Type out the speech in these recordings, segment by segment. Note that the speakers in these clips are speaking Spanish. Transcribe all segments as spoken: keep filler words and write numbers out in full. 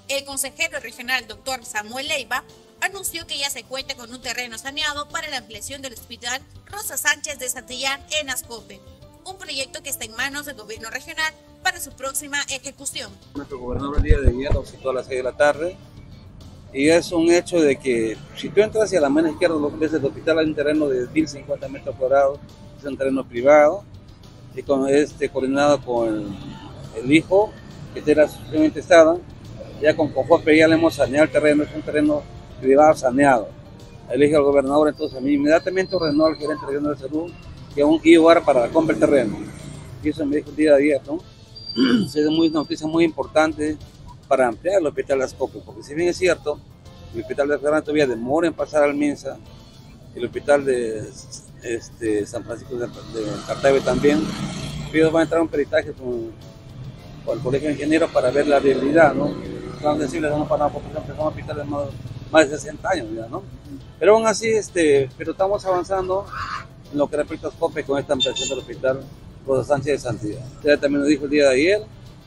El consejero regional, doctor Samuel Leiva, anunció que ya se cuenta con un terreno saneado para la ampliación del Hospital Rosa Sánchez de Santillán en Ascope, un proyecto que está en manos del gobierno regional para su próxima ejecución. Nuestro gobernador el día de ayer lo citó a las seis de la tarde y es un hecho de que si tú entras hacia la mano izquierda, lo que ves el hospital, hay un terreno de mil cincuenta metros cuadrados, es un terreno privado y con este coordinado con el, el hijo que era suficientemente estado. Ya con Conforpe ya le hemos saneado el terreno, es un terreno privado saneado. Elige al gobernador, entonces a mí inmediatamente ordenó al gerente regional de salud que aún iba a para la compra del terreno. Y eso me dijo el día de ayer, ¿no? Es una noticia muy importante para ampliar el hospital de Ascope, porque si bien es cierto, el hospital de Ferran todavía demora en pasar al Minsa, el hospital de este, San Francisco de, de Cartago también, ellos van a entrar a un peritaje con, con el Colegio de Ingenieros para ver la viabilidad, ¿no? Son sensibles a no parar porque son hospitales de más, más de sesenta años ya, ¿no? Pero aún así, este, pero estamos avanzando en lo que respecta a Ascope con esta ampliación del hospital Rosa Sánchez de Santillán. Usted también lo dijo el día de ayer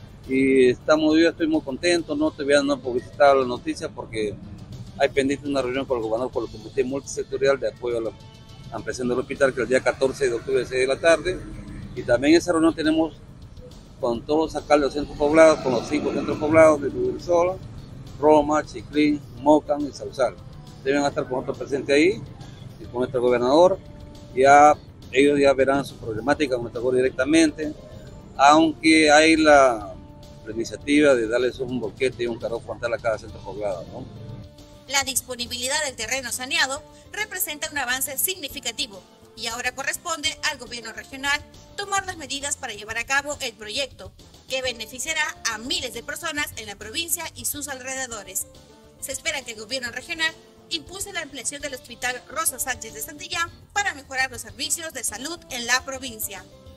y estamos, yo estoy muy contento, no te voy a no publicitar la noticia porque hay pendiente una reunión con el gobernador por el comité multisectorial de apoyo a la ampliación del hospital, que es el día catorce de octubre a seis de la tarde, y también en esa reunión tenemos con todos los alcaldes de los centros poblados, con los cinco centros poblados de Sol, Roma, Chiclín, Mocan y Sausal. Deben estar con nosotros presentes ahí y con nuestro gobernador. Ya ellos ya verán su problemática con nuestro gobierno directamente, aunque hay la, la iniciativa de darles un boquete y un carro frontal a cada centro poblado, ¿no? La disponibilidad del terreno saneado representa un avance significativo y ahora corresponde al gobierno regional tomar las medidas para llevar a cabo el proyecto, que beneficiará a miles de personas en la provincia y sus alrededores. Se espera que el gobierno regional impulse la ampliación del Hospital Rosa Sánchez de Santillán para mejorar los servicios de salud en la provincia.